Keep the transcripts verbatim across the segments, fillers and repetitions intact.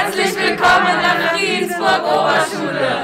Herzlich willkommen an der Friedensburg Oberschule!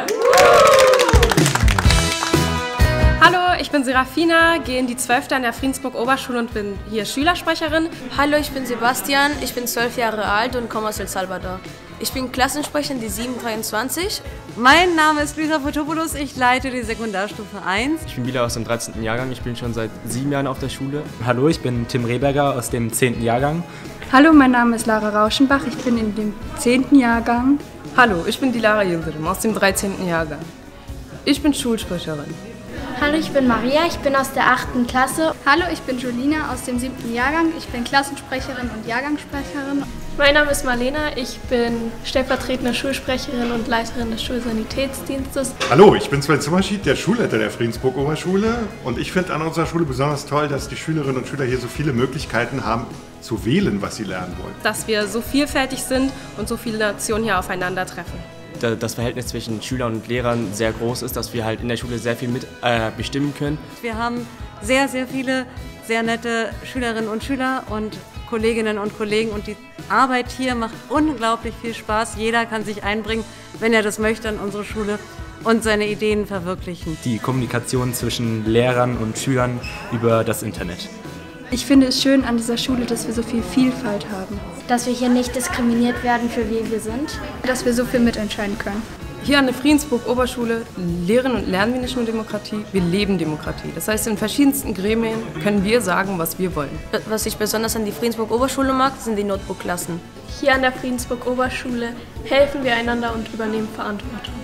Hallo, ich bin Serafina, gehe in die zwölfte an der Friedensburg Oberschule und bin hier Schülersprecherin. Hallo, ich bin Sebastian, ich bin zwölf Jahre alt und komme aus El Salvador. Ich bin Klassensprecherin die sieben dreiundzwanzig. Mein Name ist Luisa Fotopoulos, ich leite die Sekundarstufe eins. Ich bin Bila aus dem dreizehnten Jahrgang, ich bin schon seit sieben Jahren auf der Schule. Hallo, ich bin Tim Rehberger aus dem zehnten Jahrgang. Hallo, mein Name ist Lara Rauschenbach, ich bin in dem zehnten Jahrgang. Hallo, ich bin Dilara Yildirim aus dem dreizehnten Jahrgang. Ich bin Schulsprecherin. Hallo, ich bin Maria, ich bin aus der achten Klasse. Hallo, ich bin Julina aus dem siebten Jahrgang. Ich bin Klassensprecherin und Jahrgangssprecherin. Mein Name ist Marlena, ich bin stellvertretende Schulsprecherin und Leiterin des Schulsanitätsdienstes. Hallo, ich bin Sven Zimmerschied, der Schulleiter der Friedensburg Oberschule. Und ich finde an unserer Schule besonders toll, dass die Schülerinnen und Schüler hier so viele Möglichkeiten haben, zu wählen, was sie lernen wollen. Dass wir so vielfältig sind und so viele Nationen hier aufeinandertreffen. Das Verhältnis zwischen Schülern und Lehrern sehr groß ist, dass wir halt in der Schule sehr viel mit äh, bestimmen können. Wir haben sehr, sehr viele sehr nette Schülerinnen und Schüler und Kolleginnen und Kollegen und die Arbeit hier macht unglaublich viel Spaß. Jeder kann sich einbringen, wenn er das möchte, an unsere Schule und seine Ideen verwirklichen. Die Kommunikation zwischen Lehrern und Schülern über das Internet. Ich finde es schön an dieser Schule, dass wir so viel Vielfalt haben. Dass wir hier nicht diskriminiert werden, für wie wir sind. Dass wir so viel mitentscheiden können. Hier an der Friedensburg Oberschule lehren und lernen wir nicht nur Demokratie, wir leben Demokratie. Das heißt, in verschiedensten Gremien können wir sagen, was wir wollen. Was ich besonders an die Friedensburg Oberschule mag, sind die Notebook-Klassen. Hier an der Friedensburg Oberschule helfen wir einander und übernehmen Verantwortung.